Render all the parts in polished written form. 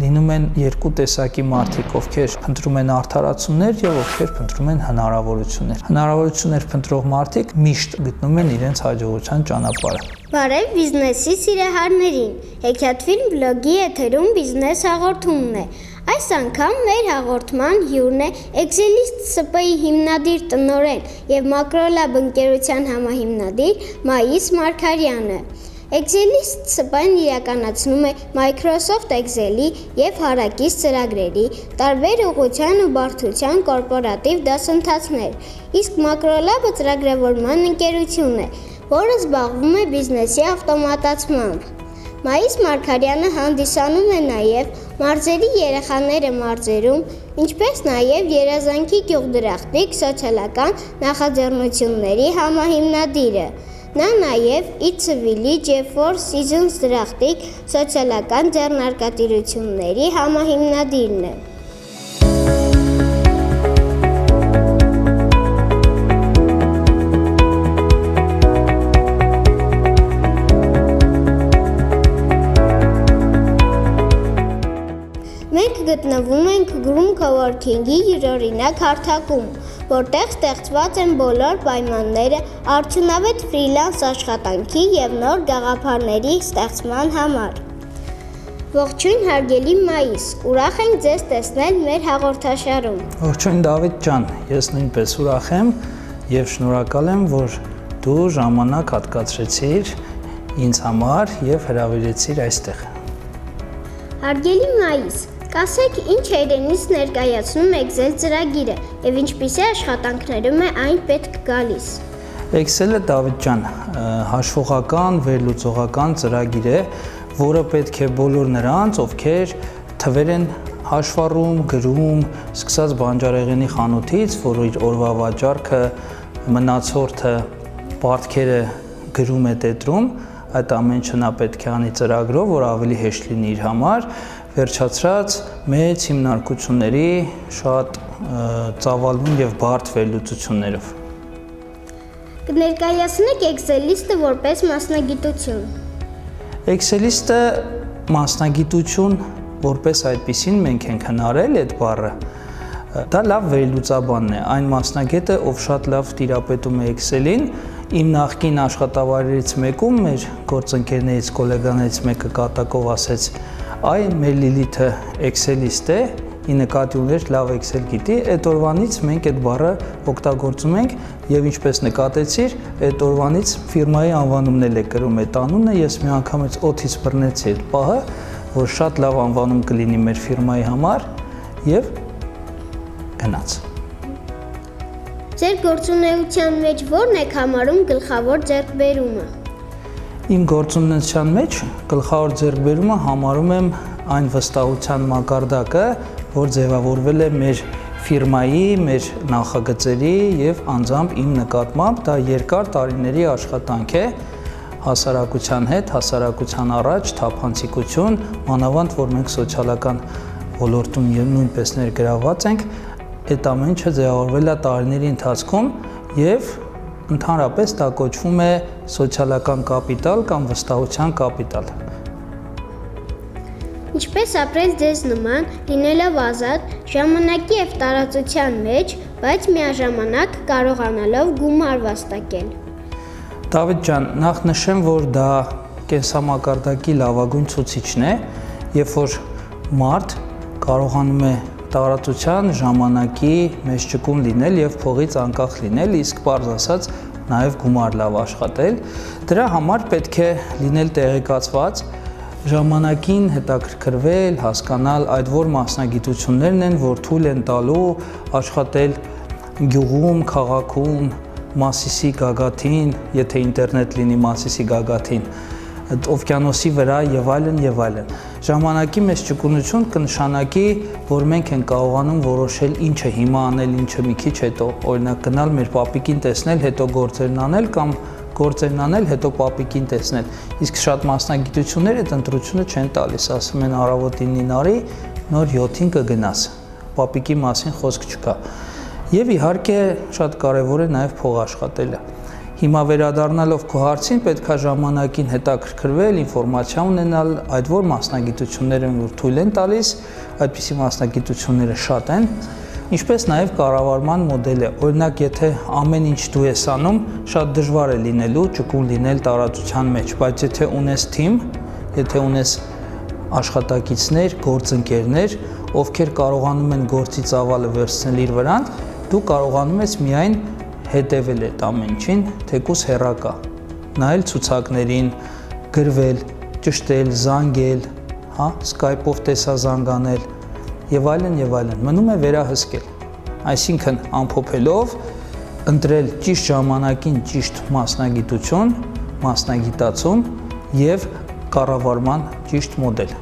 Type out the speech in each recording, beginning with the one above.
լինում են երկու տեսակի մարդիկ, ովքեր փնտրում են արդարացումներ եւ ովքեր փնտրում են հնարավորություններ։ Հնարավորություններ փնտրող մարդիկ միշտ գտնում են իրենց հաջողության ճանապարհը։ Բարև բիզնեսի սիրահարներին։ Հեքիաթֆիլմ բլոգի եթերում բիզնես հաղորդումն է։ Այս անգամ մեր հաղորդման հյուրն է Excelist SP-ի հիմնադիր տնօրեն եւ Macrolab ընկերության համահիմնադիր Մայիս Մարգարյանը։ Excelist SP-ն իրականացնում է Microsoft Excel-ի եւ հարակից ծրագրերի, տարբեր ուղղության ու բարդության կորպորատիվ դասընթացներ, իսկ Macrolab-ը ծրագրավորման ընկերություն է, որը զբաղվում է բիզնեսի ավտոմատացմամբ։ Մայիս Մարգարյանը հանդիսանում է նաև մարզերի երեխաները մարզերում, ինչպես նաև Երազանքի գյուղդրախտիկ սոցիալական նախաձեռնությունների համահիմնադիրը։ Նա նաև It's a Village Four Seasons դրախտիկ սոցիալական ձեռնարկատիրությունների համահիմնադիրն է։ Մենք գտնվում ենք Groom Coworking-ի յուրօրինակ հարթակում, որտեղ ստեղծված են բոլոր պայմանները արդյունավետ ֆրիլանս աշխատանքի եւ նոր գաղափարների ստեղծման համար։ Ողջույն հարգելի Մայիս, ուրախ ենք ձեզ տեսնել մեր հաղորդաշարում։ Ողջույն Դավիթ ջան, ես նույնպես ուրախ եմ եւ շնորհակալ եմ, որ դու ժամանակ հատկացրեցիր ինձ համար եւ հրավիրեցիր այստեղ։ Հարգելի Մայիս, կասեք, ինչ իրենից ներկայացնում Excel ծրագիրը եւ ինչպիսի աշխատանքներում է այն պետք գալիս։ Excel-ը Դավիթ ջան, հաշվողական, վերլուծողական ծրագիր է, որը պետք է բոլոր նրանց, ովքեր թվեր են հաշվառում, գրում, սկսած բանջարեղենի խանութից, որ իր օրվա վաճառքը, մնացորդը, պարտքերը գրում է տետրում, այդ ամենը նա պետք է անի ծրագրով, որ ավելի հեշտ լինի իր համար, վերջացրած մեծ հիմնարկությունների շատ ծավալուն եւ բարդ վերլուծություններով։ Կներկայացնեք Excelist-ը որպես մասնագիտություն։ Excelist-ը մասնագիտություն որպես այդպիսին մենք ենք հնարել այդ բառը։ Դա լավ վերլուծաբանն է, այն մասնագետը, ով շատ լավ տիրապետում է Excel-ին, իմ նախկին աշխատավայրերից մեկում մեր գործընկերներից, գոլեգաներից մեկը կատակով ասեց. «Այ մեր Լիլիթը Excelist է, ի նկատի ուներ լավ Excel գիտի», այդ օրվանից մենք այդ բառը օգտագործում ենք եւ ինչպես նկատեցիր, այդ օրվանից ֆիրմայի անվանումն էլ է կրում այդ անունը, ես մի անգամից օդից բռնեցի այդ պահը, որ շատ լավ անվանում կլինի մեր ֆիրմայի համար եւ գնաց։ Ձեր գործունեության մեջ ո՞րն եք համարում գլխավոր ձեռքբերումը։ Իմ գործունեության մեջ գլխավոր ձեռքբերումը համարում եմ այն վստահության մակարդակը, որ ձևավորվել է մեր ֆիրմայի, մեր նախագծերի եւ անձամբ իմ նկատմամբ, դա երկար տարիների աշխատանք է հասարակության հետ, հասարակության առաջ թափանցիկություն, մանավանդ որ մենք սոցիալական ոլորտում նույնպես ներգրավված ենք, այդ ամենը ձևավորվել է տարիների ընթացքում եւ ընդհանրապես դա կոչվում է սոցիալական կապիտալ կամ վստահության կապիտալ։ Ինչպես ապրել ձեզ նման, լինելով ազատ, ժամանակի եւ տարածության մեջ, բայց միաժամանակ կարողանալով գումար վաստակել։ Դավիթ ջան, նախ նշեմ, որ դա կենսամակարդակի լավագույն ցուցիչն է, երբ որ մարդ կարողանում է տարածության, ժամանակի մեջ ճկուն լինել եւ փողից անկախ լինել, իսկ պարզ ասած նաեւ գումար լավ աշխատել, դրա համար պետք է լինել տեղեկացված, ժամանակին հետաքրքրվել, հասկանալ այդ որ մասնագիտություններն են, որ թույլ են տալու աշխատել գյուղում, քաղաքում, Մասիսի գագաթին, եթե ինտերնետ լինի Մասիսի գագաթին, օվկիանոսի վրա եւ այլն եւ այլն։ Ժամանակի մեծ ճկունություն կնշանակի, որ մենք ենք կարողանում որոշել ինչը հիմա անել, ինչը մի քիչ հետո, օրինակ գնալ մեր պապիկին տեսնել, հետո գործերն անել կամ գործերն անել, հետո պապիկին տեսնել։ Իսկ շատ մասնագիտություններ այդ ընտրությունը չեն տալիս, ասում են առավոտ 9-ին արի, նոր 7-ին կգնաս։ Պապիկի մասին խոսք չկա։ Եվ իհարկե շատ կարևոր է նաև փող աշխատելը։ Հիմա վերադառնալով քո հարցին, պետք է ժամանակին հետաքրքրվել, ինֆորմացիա ունենալ, այդ որ մասնագիտությունները որ թույլ են տալիս, այդպիսի մասնագիտությունները շատ են, ինչպես նաև կառավարման մոդելը։ Օրինակ, եթե ամեն ինչ դու ես անում, շատ դժվար է լինելու ճկուն լինել տարածության մեջ, բայց եթե ունես թիմ, եթե ունես աշխատակիցներ, գործընկերներ, ովքեր կարողանում են գործի ծավալը վերցնել իր վրան, դու կարողանում ես միայն հետևել այդ ամեն ինչին, թեկուզ հեռակա, նայել ցուցակներին, գրվել, ճշտել, զանգել, Skype-ով տեսազանգանել եւ այլն եւ այլն։ Մնում է վերահսկել։ Այսինքն ամփոփելով ընտրել ճիշտ ժամանակին ճիշտ մասնագիտություն, մասնագիտացում եւ կառավարման ճիշտ մոդել։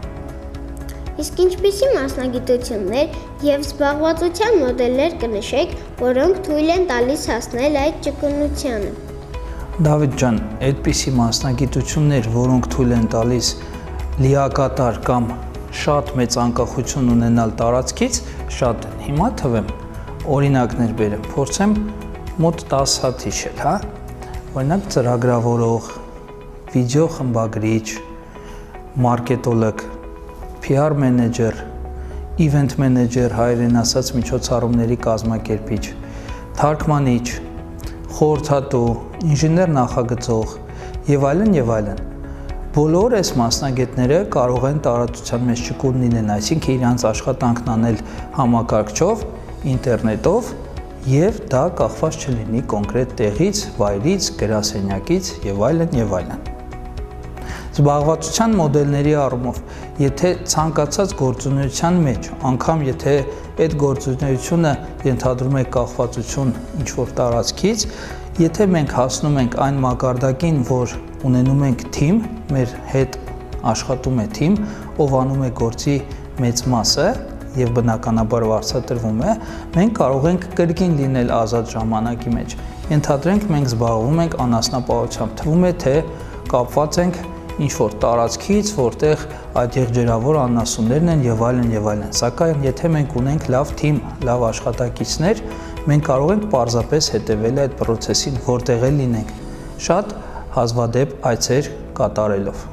Իսկ ինչպիսի մասնագիտություններ եւ զբաղվածության մոդելներ կնշեք, որոնք թույլ են տալիս հասնել այդ ճկունությանը։ Դավիթ ջան, այդպիսի մասնագիտություններ, որոնք թույլ են տալիս լիակատար կամ շատ մեծ անկախություն ունենալ տարածքից, շատ են։ Հիմա թվեմ, օրինակներ բերեմ, փորձեմ մոտ 10 հատ հիշել, Օրինակ ծրագրավորող, վիդեո խմբագրիչ, մարքետոլոգ, PR մենեջեր, event մենեջեր, հայերեն ասած միջոցառումների կազմակերպիչ, թարգմանիչ, խորհրդատու, ինժեներ նախագծող եւ այլն եւ այլն։ Բոլոր այս մասնագետները կարող են տարածության մեջ ճկուն լինեն, այսինքն իրանց աշխատանքն անել համակարգչով, ինտերնետով եւ դա կախված չլինի կոնկրետ տեղից, վայրից, գրասենյակից եւ այլն եւ այլն։ Զբաղվածության մոդելների առումով, եթե ցանկացած գործունեության մեջ, անգամ եթե այդ գործունեությունը ենթադրում է կախվածություն ինչ-որ տարածքից, եթե մենք հասնում ենք այն մակարդակին, որ ունենում ենք թիմ, մեր հետ աշխատում է թիմ, ով անում է գործի մեծ մասը եւ բնականաբար վարձատրվում է, մենք կարող ենք կրկին լինել ազատ ժամանակի մեջ։ Ենթադրենք մենք զբաղվում ենք անասնապահությամբ, թվում է թե կապված ենք ինչ-որ տարածքից, որտեղ այդ եղջերավոր անասուններն են եւ այլն եւ այլն։ Սակայն եթե մենք ունենք լավ թիմ, լավ աշխատակիցներ, մենք կարող ենք պարզապես հետևել այդ process-ին, որտեղ էլ լինենք, շատ հազվադեպ այցեր կատարելով։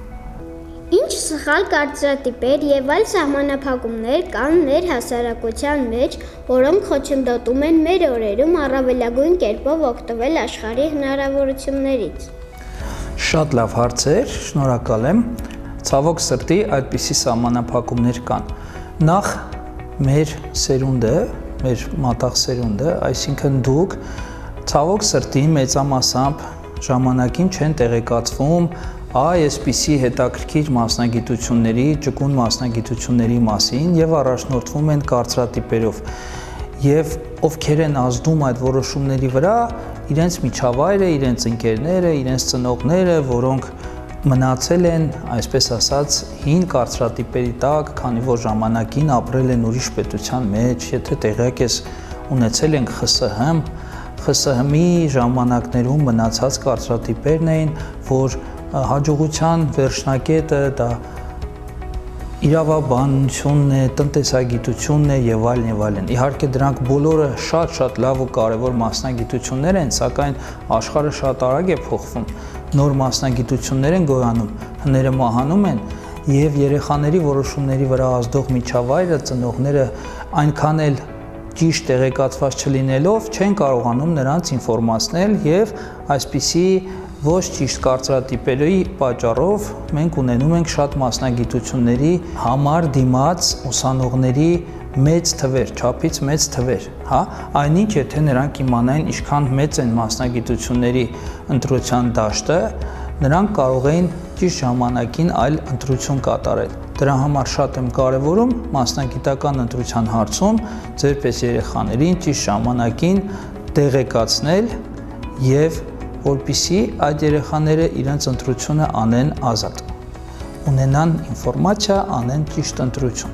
Ինչ սխալ կարծրատիպեր եւ այլ սահմանափակումներ կան մեր հասարակության մեջ, որոնք խոչընդոտում են մեր օրերում առավելագույն կերպով օգտվել աշխարհի հնարավորություններից։ Շատ լավ հարցեր, շնորհակալ եմ։ Ցավոք սրտի այդպիսի սահմանափակումներ կան։ Նախ մեր սերունդը, մեր մատաղ սերունդը, այսինքն դուք ցավոք սրտի մեծամասամբ ժամանակին չեն տեղեկացվում այսպիսի հետաքրքիր մասնագիտությունների, ճկուն մասնագիտությունների մասին եւ առաջնորդվում են կարծրատիպերով։ Եվ ովքեր են ազդում այդ որոշումների վրա, իրենց միջավայրը, իրենց ընկերները, իրենց ծնողները, որոնք մնացել են, այսպես ասած, հին կարծրատիպերի տակ, քանի որ ժամանակին ապրել են ուրիշ պետության մեջ, եթե տեղյակ ես ունեցել ենք ԽՍՀՄ-ի ժամանակներում մնացած կարծրատիպերն էին, որ հաջողության վերջնակետը դա իրավաբանությունն է, տնտեսագիտությունն է եւ այլն եւ այլն։ Իհարկե դրանք բոլորը շատ լավ ու կարեւոր մասնագիտություններ են, սակայն աշխարհը շատ արագ է փոխվում։ Նոր մասնագիտություններ են գոյանում, հները մահանում են եւ երեխաների որոշումների վրա ազդող միջավայրը, ծնողները այնքան էլ ճիշտ տեղեկացված չլինելով չեն կարողանում նրանց ինֆորմացնել եւ այսպիսի ոչ ճիշտ կարծրատիպերի պատճառով մենք ունենում ենք շատ մասնագիտությունների համար դիմաց ուսանողների մեծ թվեր, չափից մեծ թվեր, այնինչ եթե նրանք իմանային ինչքան մեծ են մասնագիտությունների ընտրության դաշտը, նրանք կարող էին ճիշտ ժամանակին այլ ընտրություն կատարել։ Դրա համար շատ եմ կարևորում մասնագիտական ընտրության հարցում ձեր պես երեխաներին ճիշտ ժամանակին տեղեկացնել եւ որպեսզի այդ երեխաները իրենց ընտրությունը անեն ազատ, ունենան ինֆորմացիա, անեն ճիշտ ընտրություն։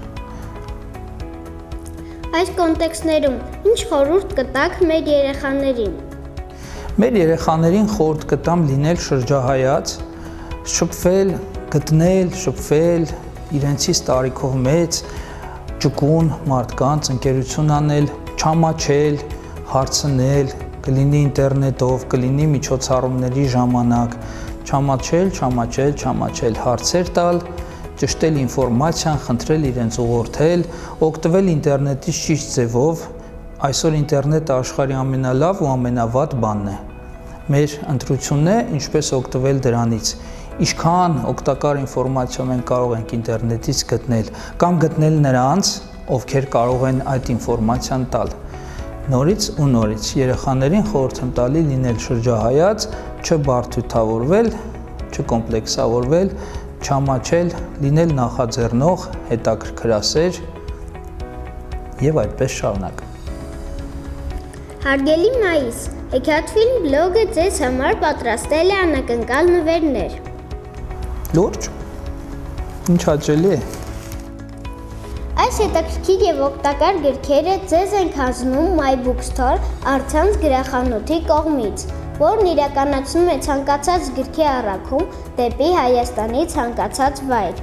Այս կոնտեքստներում ինչ խորհուրդ կտաք մեր երեխաներին։ Մեր երեխաներին խորհուրդ կտամ լինել շրջահայաց, շփվել, գտնել, իրենցից տարիքով մեծ, ճկուն մարդկանց ընկերություն անել, չամաչել, հարցնել, կլինի ինտերնետով, կլինի միջոցառումների ժամանակ, չամաչել, հարցեր տալ, ճշտել ինֆորմացիան, խնդրել իրենց ուղղորդել, օգտվել ինտերնետից ճիշտ ձևով, այսօր ինտերնետը աշխարհի ամենալավ ու ամենավատ բանն է։ Մեր ընտրությունն է ինչպես օգտվել դրանից, ինչքան օգտակար ինֆորմացիա մենք կարող ենք ինտերնետից գտնել կամ գտնել նրանց, ովքեր կարող են այդ ինֆորմացիան տալ։ Նորից ու նորից երեխաներին խորհուրդ եմ տալի լինել շրջահայաց, չբարդութավորվել, չկոմպլեքսավորվել, չամաչել, լինել նախաձեռնող, հետաքրքրասեր եւ այդպես շարունակ։ Հարգելի Մայիս, Հեքիաթֆիլմ բլոգը ձեզ համար պատրաստել է անակնկալ նվերներ։ Լուրջ, ինչ հաճելի է։ Այս հետաքրքիր եւ օգտակար գրքերը ձեզ ենք հանձնում My Bookstore առցանց գրախանութի կողմից, որն իրականացնում է ցանկացած գրքի առաքում դեպի Հայաստանի ցանկացած վայր։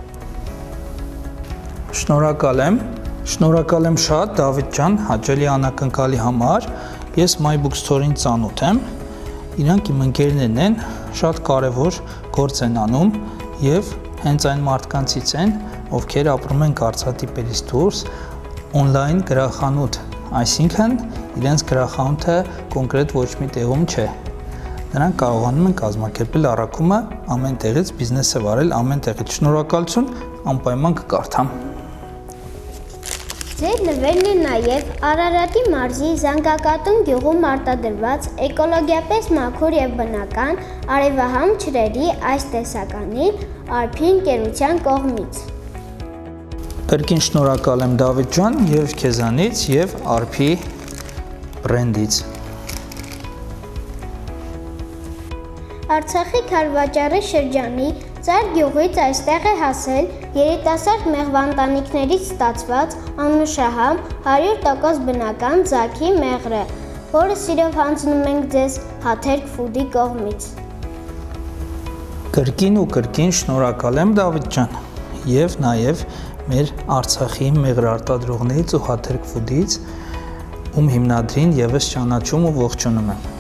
Շնորհակալ եմ շատ Դավիթ ջան, հաճելի անակնկալի համար։ Ես My Bookstore-ին ծանոթ եմ, իրանք իմ ընկերներն են, շատ կարևոր գործ են անում եւ հենց այն մարդկանցից են, ովքեր ապրում են կարծրատիպերից դուրս, on-line գրախանութ, այսինքն իրենց գրախանութը կոնկրետ ոչ մի տեղում չէ։ Նրանք կարողանում են կազմակերպել առաքումը ամեն տեղից, բիզնեսը վարել ամեն տեղից։ Շնորհակալություն, անպայման կկարդամ։ Ձեր նվերն է նաև Արարատի մարզի Զանգակատուն գյուղում արտադրված էկոլոգիապես մաքուր եւ բնական արևահամ ջրերի այս տեսականի Արփի ընկերության կողմից։ Կրկին շնորհակալ եմ Դավիթ ջան եւ քեզանից եւ Արփի բրենդից։ Արցախի Քարվաճառի շրջանի Ծար գյուղից այստեղ է հասել երիտասարդ մեղվանտանիքներից ստացված անուշահամ 100% բնական ձագի մեղրը, որը սիրով հանձնում ենք ձեզ Հաթերք Ֆուդի կողմից։ Կրկին ու կրկին շնորհակալ եմ Դավիթ ջան եւ նաեւ մեր Արցախի մեղրարտադրողներից ու Հաթերք Ֆուդից, ում հիմնադրին եւս ճանաչում ու ողջունում եմ։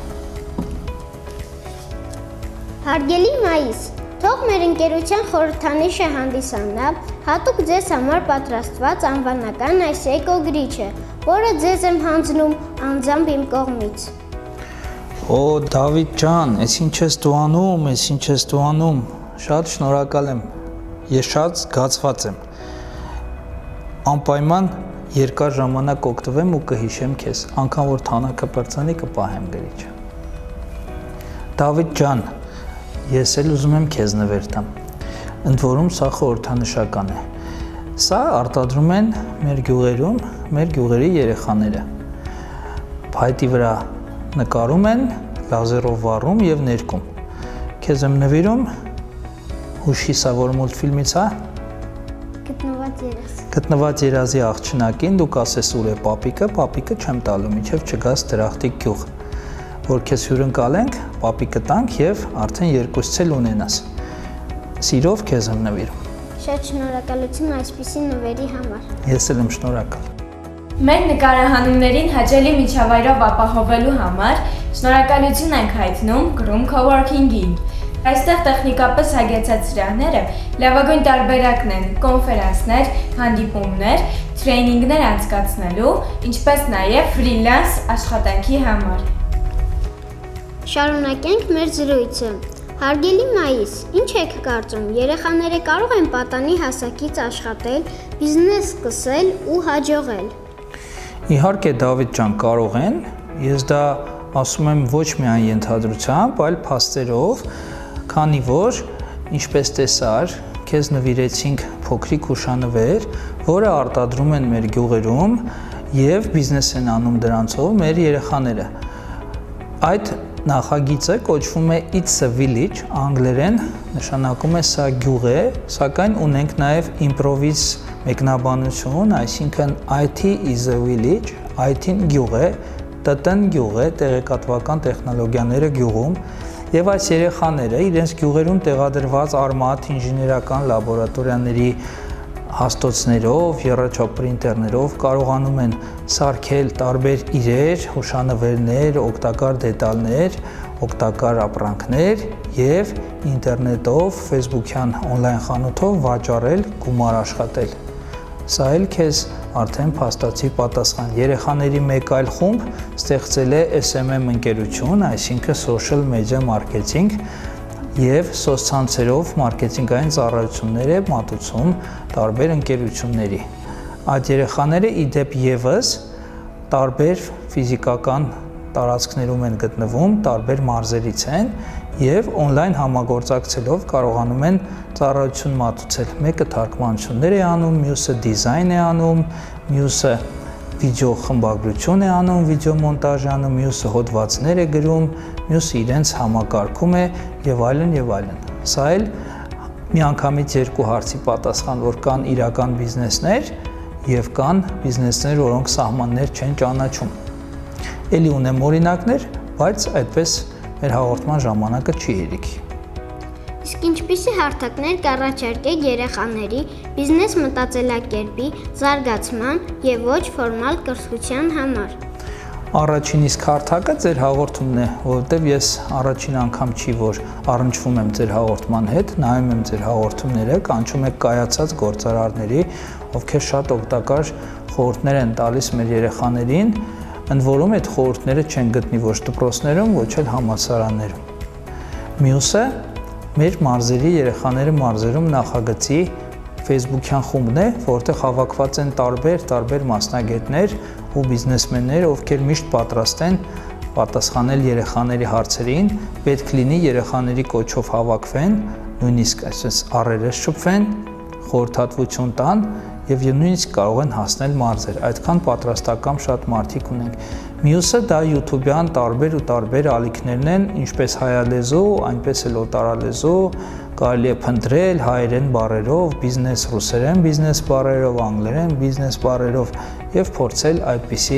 Հարգելի Մայիս, թող մեր ընկերության խորհրդանիշը հանդիսանա հատուկ ձեզ համար պատրաստված անվանական այս էկոգրիչը, որը ձեզ եմ հանձնում անձամբ իմ կողմից։ Օ Դավիթ ջան, ես ինչ ես դու անում, շատ շնորհակալ եմ, ես շատ զգացված եմ, անպայման երկար ժամանակ օգտվեմ ու կհիշեմ քեզ, անգամ որ թանակը պրծանի կպահեմ գրիչը։ Դավիթ ջան, ես էլ ուզում եմ քեզ նվեր տամ, ընդ որում սա խորհրդանշական է, սա արտադրում են մեր գյուղերում, մեր գյուղերի երեխաները, փայտի վրա նկարում են, լազերով վառում և ներկում, քեզ եմ նվիրում, հուշի սա որ մուլտֆիլմից է, Գտնված երազի աղջնակին, դու կասես ուր է պապիկը չեմ տալու, մինչև չգաս դրախտիկ գյուղ, որ քեզ հյուրընկալենք, պապիկը տանք և արդեն երկուսից էլ ունենաս, սիրով քեզ եմ նվիրում։ Շատ շնորհակալություն այսպիսի նվերի համար։ Ես էլ եմ շնորհակալ։ Մեր նկարահանումներին հաճելի միջավայրով ապահովելու համար շնորհակալություն ենք հայտնում Groom Coworking-ին։ Այստեղ տեխնիկապես հագեցած սրահները լավագույն տարբերակն են կոնֆերանսներ, հանդիպումներ, թրեյնինգներ անցկացնելու, ինչպես նաև ֆրիլանս աշխատանքի համար։ Շարունակենք մեր զրույցը։ Հարգելի Մայիս, ինչ եք կարծում, երեխաները կարող են պատանի հասակից աշխատել, բիզնես սկսել ու հաջողել։ Իհարկե Դավիթ ջան, կարող են, ես դա ասում եմ ոչ միայն ենթադրությամբ, այլ փաստերով, քանի որ, ինչպես տեսար, քեզ նվիրեցինք փոքրիկ հուշանվեր, որը արտադրում են մեր գյուղերում և բիզնես են անում դրանցով մեր երեխաները։ Այդ նախագիծը կոչվում է It's a Village, անգլերեն նշանակում է սա գյուղ է, սակայն ունենք նաև իմպրովիզ մեկնաբանություն, այսինքն IT is a village, IT-ն գյուղ է, ՏՏ-ն գյուղ է, տեղեկատվական տեխնոլոգիաները գյուղում, և այս երեխաները իրենց գյուղերում տեղադրված արմատ ինժեներական լաբորատորիաների հաստոցներով, եռաչափ պրինտերներով կարողանում են սարքել տարբեր իրեր, հուշանվերներ, օգտակար դետալներ, օգտակար ապրանքներ եւ ինտերնետով, Facebook-յան on-line խանութով վաճառել, գումար աշխատել։ Սա էլ քեզ արդեն փաստացի պատասխան։ Երեխաների մեկ այլ խումբ ստեղծել է SMM ընկերություն, այսինքն social media marketing, եւ սոցցանցերով մարքեթինգային ծառայություններ է մատուցում տարբեր ընկերությունների։ Այդ երեխաները ի դեպ եւս տարբեր ֆիզիկական տարածքներում են գտնվում, տարբեր մարզերից են եւ on-line համագործակցելով կարողանում են ծառայություն մատուցել։ Մեկը թարգմանություններ է անում, մյուսը դիզայն է անում, մյուսը վիդեո խմբագրություն է անում, վիդեո մոնտաժ անում, մյուսը հոդվածներ է գրում, մյուսը իրենց համակարգում է եւ այլն եւ այլն։ Սա էլ միանգամից երկու հարցի պատասխան, որ կան իրական բիզնեսներ եւ կան բիզնեսներ, որոնք սահմաններ չեն ճանաչում։ Էլի ունեմ օրինակներ, բայց այդպես մեր հաղորդման ժամանակը չի հերիքի։ Իսկ ինչպիսի հարթակներ կառաջարկեք երեխաների բիզնես մտածելակերպի զարգացման եւ ոչ ֆորմալ կրթության համար։ Առաջին իսկ հարթակը ձեր հաղորդումն է, որովհետև ես առաջին անգամ չի, որ առնչվում եմ ձեր հաղորդման հետ, նայում եմ ձեր հաղորդումները, կանչում եք կայացած գործարարների, ովքեր շատ օգտակար խորհուրդներ են տալիս մեր երեխաներին, ընդ որում այդ խորհուրդները չեն գտնի ոչ դպրոցներում, ոչ էլ համալսարաններում։ Մյուսը մեր մարզերի երեխաները մարզերում նախագծի Facebook-յան խումբն է, որտեղ հավաքված են տարբեր մասնագետներ ու բիզնեսմեններ, ովքեր միշտ պատրաստ են պատասխանել երեխաների հարցերին, պետք լինի երեխաների կոչով հավաքվեն, նույնիսկ այսպես առերես շփվեն, խորհրդատվություն տան եւ նույնիսկ կարող են հասնել մարզեր։ Այդքան պատրաստական շատ մարդիկ ունենք։ Մյուսը դա YouTube-յան տարբեր ալիքներն են, ինչպես հայալեզու, այնպես էլ օտարալեզու, կարելի է փնտրել հայերեն բառերով, բիզնես ռուսերեն բիզնես բառերով, անգլերեն բիզնես բառերով եւ փորձել այդպիսի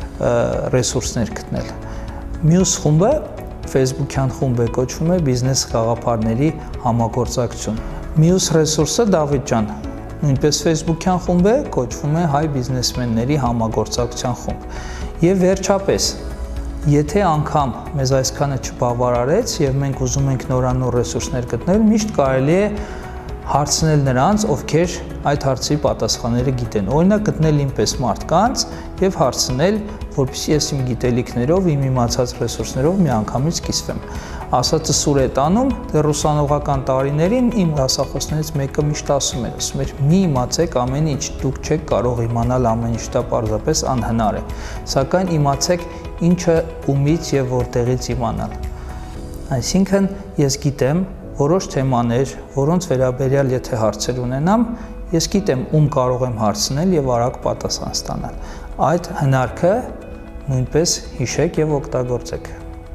ռեսուրսներ գտնել։ Մյուս խումբը Facebook-յան խումբ է, կոչվում է բիզնես գաղափարների համագործակցություն։ Մյուս ռեսուրսը Դավիթ ջան, նույնպես Facebook-յան խումբ է, կոչվում է հայ բիզնեսմենների համագործակցության խումբ։ Եվ վերջապես, եթե անգամ մեզ այսքանը չբավարարեց եւ մենք ուզում ենք նորանոր ռեսուրսներ գտնել, միշտ կարելի է հարցնել նրանց, ովքեր այդ հարցի պատասխանները գիտեն։ Օրինակ գտնել ինպես մարդկանց եւ հարցնել, որպեսզի ես իմ գիտելիքներով, իմ իմացած ռեսուրսներով միանգամից կիսվեմ։ Ասածը սուր է տանում, դեռ ուսանողական տարիներին իմ դասախոսներից մեկը միշտ ասում էր, մի իմացեք ամեն ինչ, դուք չեք կարող իմանալ ամեն ինչ, դա պարզապես անհնար է, սակայն իմացեք ինչը ումից եւ որտեղից իմանալ։ Այսինքն ես գիտեմ որոշ թեմաներ, որոնց վերաբերյալ եթե հարցեր ունենամ, ես գիտեմ ում կարող եմ հարցնել եւ արագ պատասխան ստանալ։ Այդ հնարքը նույնպես հիշեք եւ օգտագործեք։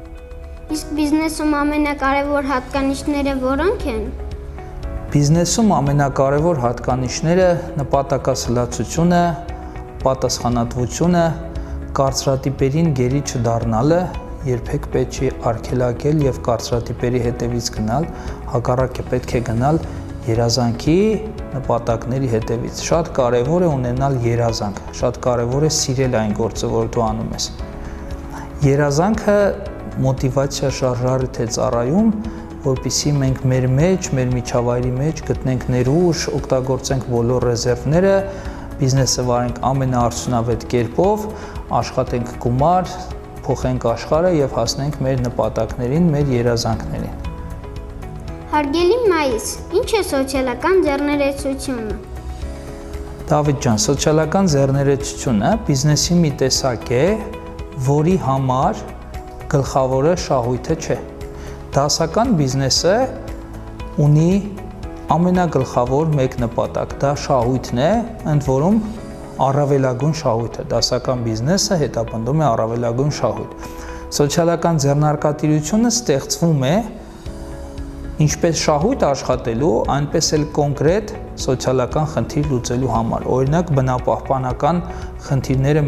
Իսկ բիզնեսում ամենակարևոր հատկանիշները որոնք են։ Բիզնեսում ամենակարևոր հատկանիշները նպատակասլացությունը, պատասխանատվությունը, կարծրատիպերին գերի չդառնալը, երբեք պետք չի արգելակել եւ կարծրատիպերի հետևից գնալ, հակառակը պետք է գնալ երազանքի նպատակների հետևից։ Շատ կարևոր է ունենալ երազանք, շատ կարևոր է սիրել այն գործը, որ դու անում ես։ Երազանքը մոտիվացիա շարժարիթ է ծառայում, որպեսզի մենք մեր մեջ, մեր միջավայրի մեջ գտնենք ներուժ, օգտագործենք բոլոր ռեզերվները, բիզնեսը վարենք ամենաարդյունավետ կերպով, աշխատենք գումար, փոխենք աշխարհը եւ հասնենք մեր նպատակներին, մեր երազանքներին։ Հարգելի Մայիս, ինչ է սոցիալական ձեռներեցությունը։ Դավիթ ջան, սոցիալական ձեռներեցությունը բիզնեսի մի տեսակ է, որի համար գլխավորը շահույթը չէ։ Դասական բիզնեսը ունի ամենագլխավոր մեկ նպատակ, դա շահույթն է, ընդ որում առավելագույն շահույթը, դասական բիզնեսը հետապնդում է առավելագույն շահույթ։ Սոցիալական ձեռնարկատիրությունը ստեղծվում է ինչպես շահույթ աշխատելու, այնպես էլ կոնկրետ սոցիալական խնդիր լուծելու համար, օրինակ բնապահպանական խնդիրները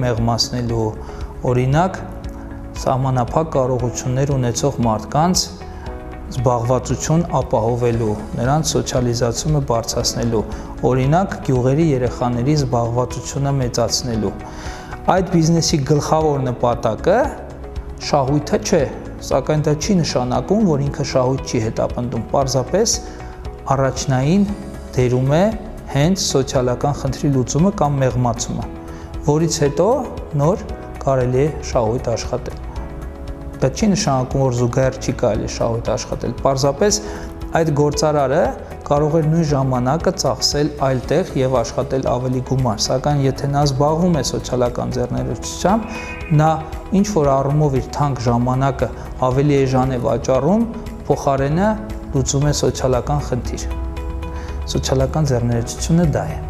մեղմացնելու, օրինակ սահմանափակ կարողություններ ունեցող մարդկանց զբաղվածություն ապահովելու, նրանց սոցիալիզացումը բարձրացնելու, օրինակ գյուղերի երեխաների զբաղվածությունը մեծացնելու։ Այդ բիզնեսի գլխավոր նպատակը շահույթը չէ, սակայն դա չի նշանակում, որ ինքը շահույթ չի հետապնդում, պարզապես առաջնային դերում է հենց սոցիալական խնդրի լուծումը կամ մեղմացումը, որից հետո նոր կարելի է շահույթ աշխատել։ Դա չի նշանակում, որ զուգահեռ չի կարելի շահույթ աշխատել, պարզապես այդ գործարարը կարող է նույն ժամանակը ծախսել այլ տեղ եւ աշխատել ավելի գումար, սակայն եթե նա զբաղվում է սոցիալական ձեռներեցությամբ, նա ինչ որ առումով իր թանկ ժամանակը ավելի էժան է վաճառում, փոխարենը լուծում է սոցիալական խնդիր։ Սոցիալական ձեռներեցությունը դա է։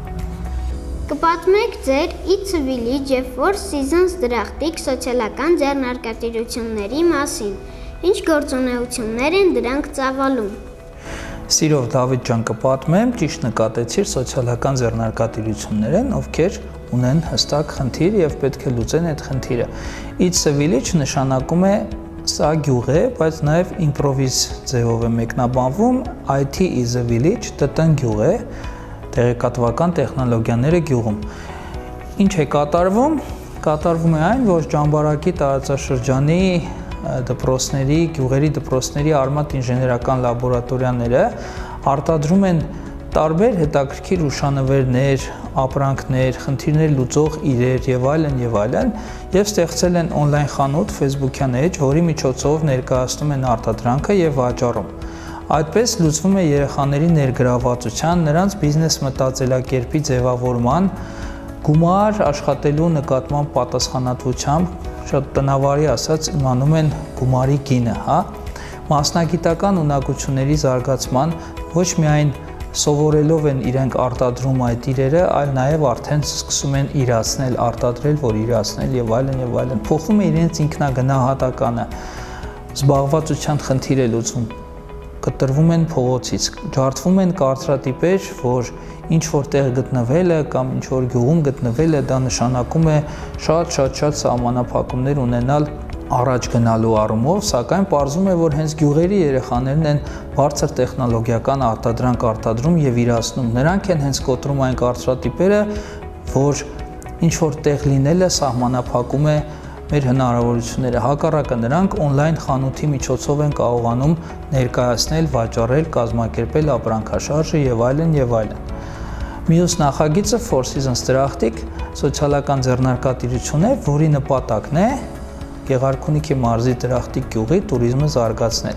Կպատմեք ձեր It's a Village եւ Four Seasons դրախտիկ սոցիալական ձեռնարկատիրությունների մասին։ Ինչ գործունեություններ են դրանք ծավալում։ Սիրով Դավիթ ջան, կպատմեմ, ճիշտ նկատեցիր, սոցիալական ձեռնարկատիրություններ են, ովքեր ունեն հստակ խնդիր եւ պետք է լուծեն այդ խնդիրը։ It's a Village նշանակում է սա գյուղ է, բայց նաեւ իմպրովիզ ձևով է մեկնաբանվում, IT is a Village, ՏՏ գյուղ է, տեղեկատվական տեխնոլոգիաները գյուղում։ Ինչ է կատարվում։ Կատարվում է այն, որ Ջամբարակի տարածաշրջանի դպրոցների, գյուղերի դպրոցների արմատ ինժեներական լաբորատորիաները արտադրում են տարբեր հետաքրքիր հուշանվերներ, ապրանքներ, խնդիրներ լուծող իրեր եւ այլն, եւ ստեղծել են on-line խանութ Facebook-յան էջ, որի միջոցով ներկայացնում են արտադրանքը եւ վաճառում։ Այդպես լուծվում է երեխաների ներգրավվածության, նրանց բիզնես մտածելակերպի ձևավորման, գումար աշխատելու նկատմամբ պատասխանատվությամբ, շատ տնավարի ասած իմանում են գումարի գինը, հա, մասնագիտական ունակությունների զարգացման, ոչ միայն սովորելով են իրենք արտադրում այդ իրերը, այլ նաև արդեն սկսում են իրացնել, արտադրել, որ իրացնել եւ այլն, փոխվում է իրենց ինքնագնահատականը, զբաղվածության խնդիր է լուծվում, կտրվում են փողոցից, ջարդվում են կարծրատիպեր, որ ինչ որտեղ գտնվելը կամ ինչ որ գյուղում գտնվելը դա նշանակում է շատ սահմանափակումներ ունենալ առաջ գնալու առումով, սակայն պարզվում է, որ հենց գյուղերի երեխաներն են բարձր տեխնոլոգիական արտադրանք արտադրում եւ իրացնում։ Նրանք են հենց կոտրում այն կարծրատիպերը, որ ինչ որտեղ լինելը սահմանափակում է մեր հնարավորությունները, հակառակը նրանք on-line խանութի միջոցով են կարողանում ներկայացնել, վաճառել, կազմակերպել ապրանքաշարժը եւ այլն։ Մյուս նախագիծը Four Seasons դրախտիկ սոցիալական ձեռնարկատիրություն է, որի նպատակն է Գեղարքունիքի մարզի դրախտիկ գյուղի туриզմը զարգացնել։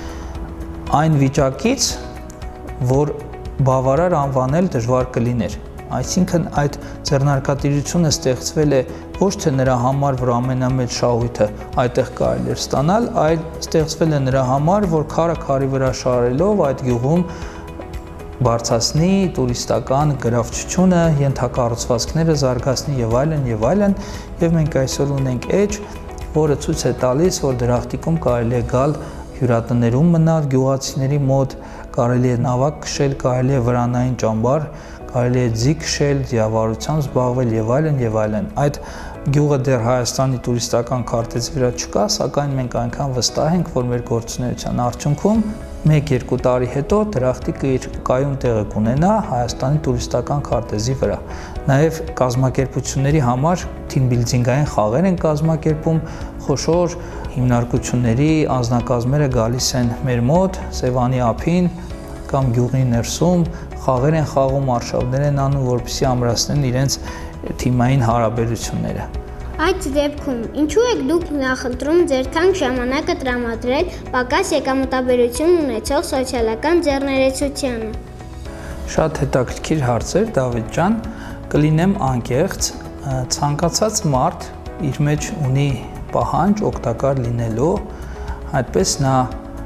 Այն վիճակից, որ բավարար անվանել դժվար կլիներ։ Այսինքն այդ ձեռնարկատիրությունը ստեղծվել է ոչ թե նրա համար, որ ամենամեծ շահույթը այդտեղ կարելի է ստանալ, այլ ստեղծվել է նրա համար, որ քարը քարի վրա շարելով այդ գյուղում բարձրացնի տուրիստական գրավչությունը, ենթակառուցվածքները զարգացնի եւ այլն, եւ մենք այսօր ունենք էջ, որը ցույց է տալիս, որ դրախտիկում կարելի է գալ հյուրատներում մնալ գյուղացիների մոտ, կարելի է նավակ քշել, կարելի է վրանային ճամբար, կարելի է ձի քշել, ձիավարությամբ զբաղվել եւ այլն։ Այդ գյուղը դեռ Հայաստանի տուրիստական քարտեզի վրա չկա, սակայն մենք այնքան վստահ ենք, որ մեր գործունեության արդյունքում 1-2 տարի հետո դրախտիկը իր կայուն տեղը կունենա Հայաստանի տուրիստական քարտեզի վրա։ Նաև կազմակերպությունների համար թիմ բիլդինգային խաղեր են կազմակերպում, խոշոր հիմնարկությունների անձնակազմերը գալիս են մեր մոտ, Սևանի ափին կամ գյուղի ներսում, խաղեր են խաղում, արշավներ են անում, որպեսզի ամրացնեն իրենց թիմային հարաբերությունները։ Այդ դեպքում ինչու եք դուք նախընտրում ձեր թանկ ժամանակը տրամադրել պակաս եկամտաբերություն ունեցող սոցիալական ձեռներեցությանը։ Շատ հետաքրքիր հարցեր, Դավիթ ջան, կլինեմ անկեղծ, ցանկացած մարդ իր մեջ ունի պահանջ օգտակար լինելու, այդպես նա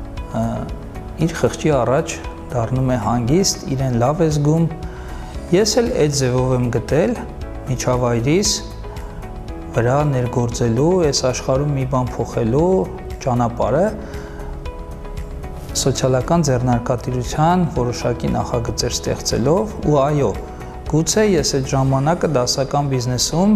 իր խղճի առաջ դառնում է հանգիստ, իրեն լավ է զգում։ Ես էլ այդ ձևով եմ գտել միջավայրիս վրա ներգործելու, այս աշխարհում մի բան փոխելու ճանապարհը սոցիալական ձեռնարկատիրության որոշակի նախագծեր ստեղծելով ու այո, գուցե ես այդ ժամանակը դասական բիզնեսում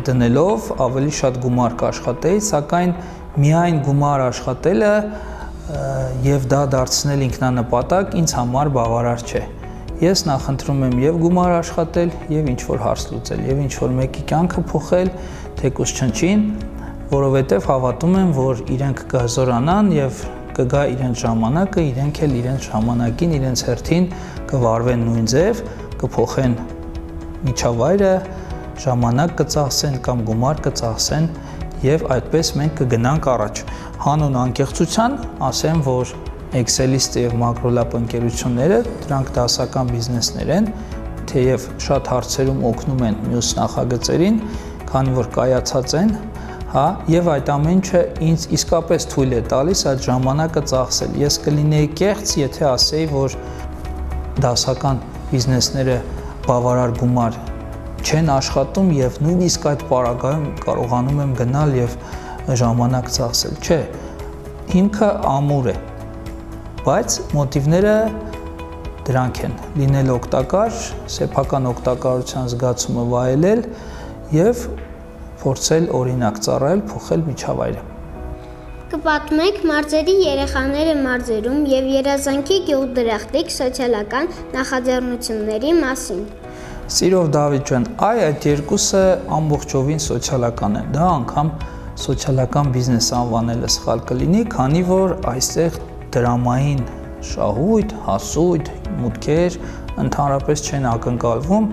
ներդնելով ավելի շատ գումար կաշխատեի, սակայն միայն գումար աշխատելը եւ դա դարձնել ինքնանպատակ ինձ համար բավարար չէ։ Ես նախընտրում եմ եւ գումար աշխատել, եւ ինչ-որ հարց լուծել, եւ ինչ-որ մեկի կյանքը փոխել, թեկուզ չնչին, որովհետեւ հավատում եմ, որ իրենք կհզորանան եւ կգա իրենց ժամանակը, իրենք էլ իրենց ժամանակին, իրենց հերթին կվարվեն նույն ձև, կփոխեն միջավայրը, ժամանակ կծախսեն կամ գումար կծախսեն եւ այդպես մենք կգնանք առաջ։ Հանուն անկեղծության ասեմ, որ Excel-իստ եւ մակրոլապ ընկերությունները դրանք դասական բիզնեսներ են, թեև շատ հարցերում օգնում են մյուս նախագծերին, քանի որ կայացած են, հա, եւ այդ ամեն ինչը ինձ իսկապես թույլ է տալիս այդ ժամանակը ծախսել։ Ես կլինեի կեղծ, եթե ասեի, որ դասական բիզնեսները բավարար գումար չեն աշխատում եւ նույնիսկ այդ պարագայում կարողանում եմ գնալ եւ ժամանակ ծախսել։ Չէ, հիմքը ամուր է, բայց մոտիվները դրանք են՝ լինել օգտակար, սեփական օգտակարության զգացումը վայելել եւ փորձել օրինակ ծառայել, փոխել միջավայրը։ Կպատմեք մարզերի երեխաները մարզերում եւ երազանքի գյուղդրախտիկ սոցիալական նախաձեռնությունների մասին։ Սիրով Դավիթ ջան, այդ երկուսը ամբողջովին սոցիալական են։ Դա անգամ սոցիալական բիզնես անվանելը սխալ կլինի, քանի որ այստեղ դրամային շահույթ, հասույթ, մուտքեր ընդհանրապես չեն ակնկալվում։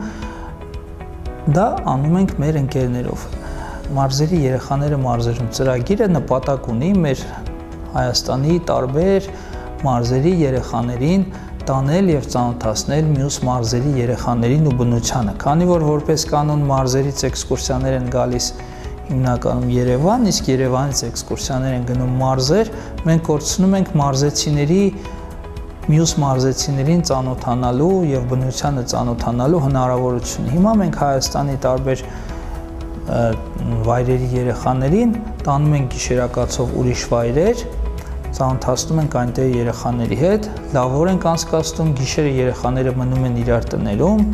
Դա անում ենք մեր ընկերներով։ Մարզերի երեխաները մարզերում ծրագիրը նպատակ ունի մեր Հայաստանի տարբեր մարզերի երեխաներին տանել եւ ծանոթացնել մյուս մարզերի երեխաներին ու բնությանը։ Քանի որ որպես կանոն մարզերից էքսկուրսիաներ են գալիս հիմնականում Երևան, իսկ Երևանից էքսկուրսիաներ են գնում մարզեր, մենք կորցնում ենք մարզեցիների մյուս մարզեցիներին ծանոթանալու եւ բնությանը ծանոթանալու հնարավորությունը։ Հիմա մենք Հայաստանի տարբեր վայրերի երեխաներին տանում ենք գիշերակացով ուրիշ վայրեր, ծանոթացնում ենք այնտեղ երեխաների հետ, լավ օր ենք անցկացնում, գիշերը երեխաները մնում են իրար տներում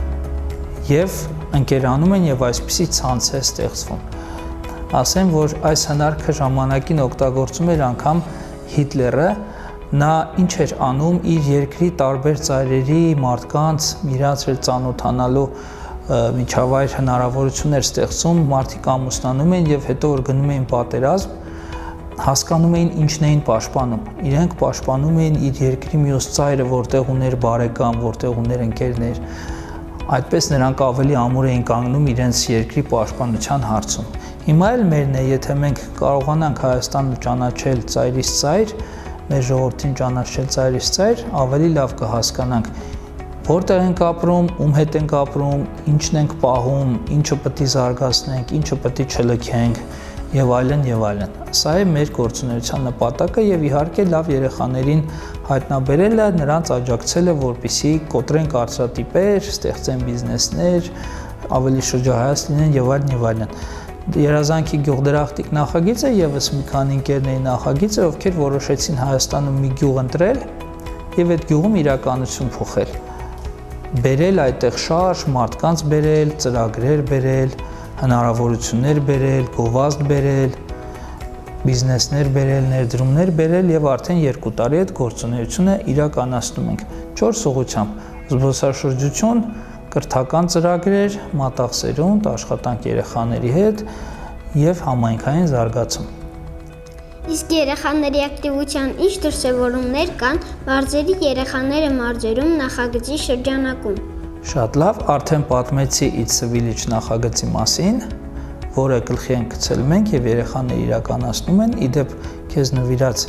եւ ընկերանում են եւ այսպիսի ցանց է ստեղծվում։ Ասեմ, որ այս հնարքը ժամանակին օգտագործում էր անգամ Հիտլերը, նա ինչ էր անում իր երկրի տարբեր ծայրերի մարդկանց իրաց հետ ծանոթանալու միջավայր հնարավորություններ ստեղծում, մարդիկ ամուսնանում են եւ հետո որ գնում էին պատերազմ, հասկանում էին ինչն էին պաշտպանում։ Իրենք պաշտպանում էին իր երկրի մյուս ծայրը, որտեղ ուներ բարեկամ, որտեղ ուներ ընկերներ։ Այդպես նրանք ավելի ամուր էին կանգնում իրենց երկրի պաշտպանության հարցում։ Հիմա էլ մերն է, եթե մենք կարողանանք Հայաստանը ճանաչել ծայրից ծայր, մեր ժողովրդին ճանաչել ծայրից ծայր, ավելի լավ կհասկանանք որտեղ ենք ապրում, ում հետ ենք ապրում, ինչն ենք պահում, ինչը պետք է զարգացնենք, ինչը պետք է չլքենք եւ այլն եւ այլն։ Սա է մեր գործունեության նպատակը եւ իհարկե լավ երեխաներին հայտնաբերելը, նրանց աջակցելը, որպեսզի կոտրեն կարծրատիպեր, ստեղծեն բիզնեսներ, ավելի շրջահայաց լինեն եւ այլն եւ այլն։ Երազանքի գյուղդրախտիկ նախագիծը եւս մի քանի ընկերների նախագիծ է, ովքեր որոշեցին Հայաստանում մի գյուղ ընտրել եւ այդ գյուղում իրականություն փոխել։ Բերել այդտեղ շարժ մարդկանց բերել, ծրագրեր բերել, հնարավորություններ բերել, գովազդ բերել, բիզնեսներ բերել, ներդրումներ բերել եւ արդեն 2 տարի այդ գործունեությունը իրականացնում ենք 4 ուղղությամբ՝ զբոսաշրջություն, կրթական ծրագրեր, մատաղսերունդ, աշխատանք երեխաների հետ եւ համայնքային զարգացում։ Իսկ երեխաների ակտիվության ինչ դրսևորումներ կան մարզերի երեխաները մարզերում նախագծի շրջանակում։ Շատ լավ, արդեն պատմեցի It's a Village նախագծի մասին, որը գլխի են գցել մենք եւ երեխաները իրականացնում են։ Իդեպ քեզ նվիրած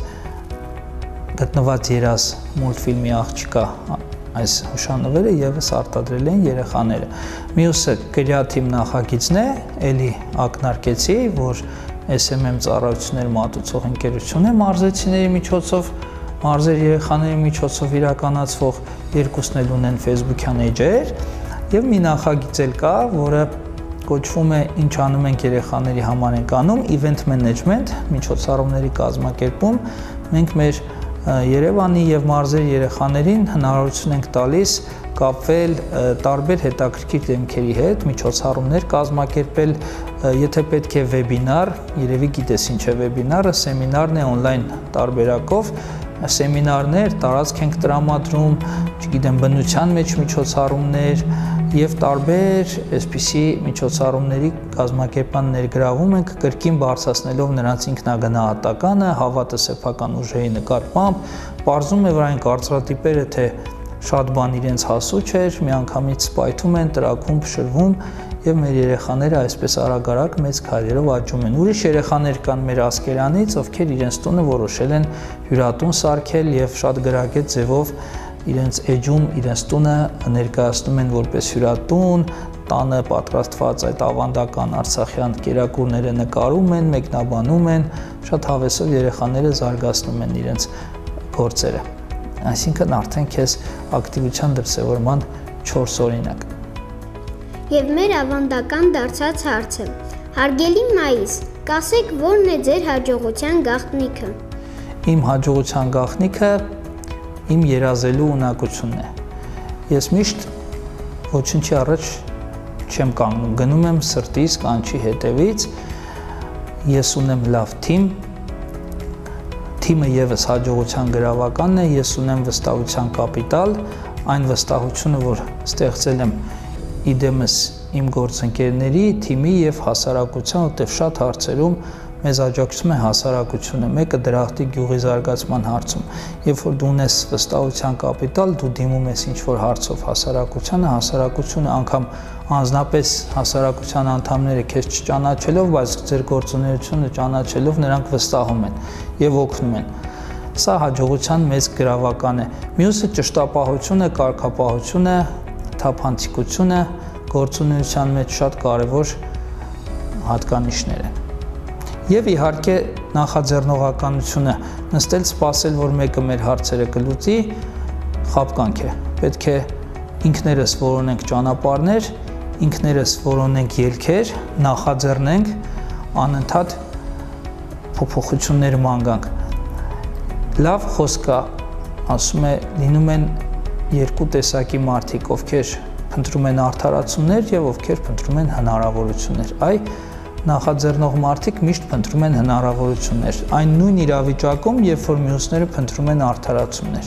գտնված երազ մուլտֆիլմի աղջիկա այս հուշանվերը եւս արտադրել են երեխաները։ Մյուսը կրեատիվ նախագիծն է, ելի ակնարկեցի, որ SMM ծառայություններ մատուցող ընկերություն է մարզեցիների միջոցով, մարզեր երեխաների միջոցով իրականացվող, երկուսն էլ ունեն Facebook-յան էջեր եւ մի նախագիծ էլ կա, որը կոչվում է Ինչ անում ենք երեխաների համար ենք անում, event management, միջոցառումների կազմակերպում։ Մենք մեր Երևանի եւ մարզերի երեխաներին հնարավորություն ենք տալիս կապվել տարբեր հետաքրքիր դեմքերի հետ, միջոցառումներ կազմակերպել, եթե պետք է վեբինար, երևի գիտես ինչ է վեբինարը, սեմինարն է on-line տարբերակով, սեմինարներ, տարածք ենք տրամադրում, չգիտեմ, բնության մեջ միջոցառումներ եւ տարբեր այսպիսի միջոցառումների կազմակերպման ներգրավում ենք կրկին բարձրացնելով նրանց ինքնագնահատականը, հավատը սեփական ուժերի նկատմամբ, բարձում է որ այն կարծրատիպերը թե շատ բան իրենց հասու չէր, միանգամից սպայթում են, տրակում, փշրվում եւ մեր երեխաները այսպես արագ-արագ մեծ քայլերով աճում են։ Ուրիշ երեխաներ կան մեր ասկերանից, ովքեր իրենց տունը որոշել են հյուրատուն սարքել եւ շատ գրագետ ձևով իրենց էջում իրենց տունը ներկայացնում են որպես հյուրատուն, տանը պատրաստված այդ ավանդական արցախյան կերակուրները նկարում են, մեկնաբանում են, շատ հավեսով երեխաները զարգացնում են իրենց գործերը։ Այսինքն արդեն քեզ ակտիվության դրսևորման 4 օրինակ։ Եվ մեր ավանդական դարձած հարցը. Հարգելի Մայիս, կասեք, որն է ձեր հաջողության գաղտնիքը։ Իմ հաջողության գաղտնիքը իմ երազելու ունակությունն է։ Ես միշտ ոչինչի առաջ չեմ կանգնում, գնում եմ սրտիս կանչի հետևից, ես ունեմ լավ թիմ, թիմը եւս հաջողության գրավականն է, ես ունեմ վստահության կապիտալ, այն վստահությունը, որ ստեղծել եմ իդեմս իմ գործընկերների, թիմի եւ հասարակության, որտեղ շատ հարցերում մեզ աջակցում է հասարակությունը, մեկը դրախտի գյուղի զարգացման հարցում, երբ որ դու ունես վստահության կապիտալ, դու դիմում ես ինչ-որ հարցով հասարակությանը, հասարակությունը անգամ անձնապես հասարակության անդամները քեզ չճանաչելով, բայց ձեր գործունեությունը ճանաչելով նրանք վստահում են եւ օգնում են։ Սա հաջողության մեծ գրավական է։ Մյուսը ճշտապահությունը, կարգապահությունը, թափանցիկությունը գործունեության մեջ շատ կարևոր հատկանիշներ են։ Եվ իհարկե նախաձեռնողականությունը, նստել սպասել, որ մեկը մեր հարցերը կլուծի, խաբկանք է։ Պետք է ինքներս որոնենք ճանապարհներ, ինքներս որոնենք ելքեր, նախաձեռնենք, անընդհատ փոփոխություններ ման գանք։ Լավ խոսք կա, ասում է, լինում են երկու տեսակի մարդիկ, ովքեր փնտրում են արդարացումներ եւ ովքեր փնտրում են հնարավորություններ։ Այ նախաձեռնող մարդիկ միշտ փնտրում են հնարավորություններ, այն նույն իրավիճակում, երբ որ մյուսները փնտրում են արդարացումներ։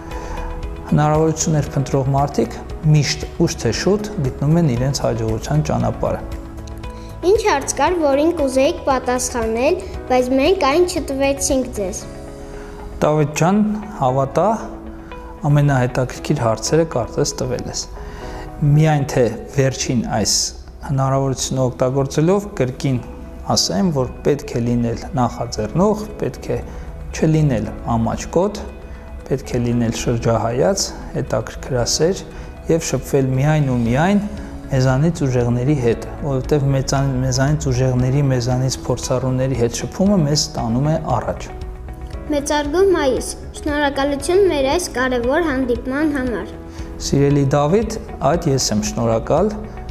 Հնարավորություններ փնտրող մարդիկ միշտ ուշ թե շուտ գտնում են իրենց հաջողության ճանապարհը։ Ինչ հարց կար, որին կուզեիք պատասխանել, բայց մենք այն չտվեցինք ձեզ։ Դավիթ ջան, հավատա, ամենահետաքրքիր հարցերը կարծես տվել ես։ Միայն թե վերջին այս հնարավորությունը օգտագործելով կրկին ասեմ, որ պետք է լինել նախաձեռնող, պետք է չլինել ամաչկոտ, պետք է լինել շրջահայաց, հետաքրքրասեր եւ շփվել միայն ու միայն մեզանից ուժեղների հետ, որովհետեւ մեզանից ուժեղների, մեզանից փորձառուների հետ շփումը մեզ տանում է առաջ։ Մեծարգո Մայիս, շնորհակալություն մեր այս կարևոր հանդիպման համար։ Սիրելի Դավիթ, այդ ես եմ շնորհակալ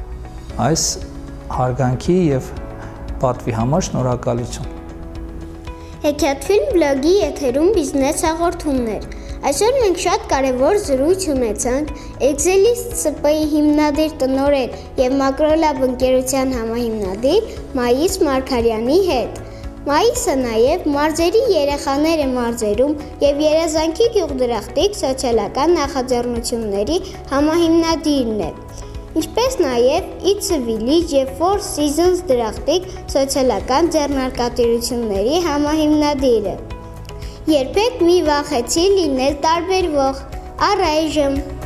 այս հարգանքի եւ պատվի համար շնորհակալություն։ Հեքիաթֆիլմ բլոգի եթերում բիզնես հաղորդումներ։ Այսօր մենք շատ կարևոր զրույց ունեցանք Excelist SP-ի հիմնադիր տնօրեն եւ Macrolab ընկերության համահիմնադիր Մայիս Մարգարյանի հետ։ Մայիսը նաև մարզերի երեխաները մարզերում եւ Երազանքի գյուղդրախտիկ սոցիալական նախաձեռնությունների համահիմնադիրն է, ինչպես նաև It's a Village եւ Four Seasons դրախտիկ սոցիալական ձեռնարկատիրությունների համահիմնադիրը։ Երբեք մի վախեցի լինել տարբերվող, առայժմ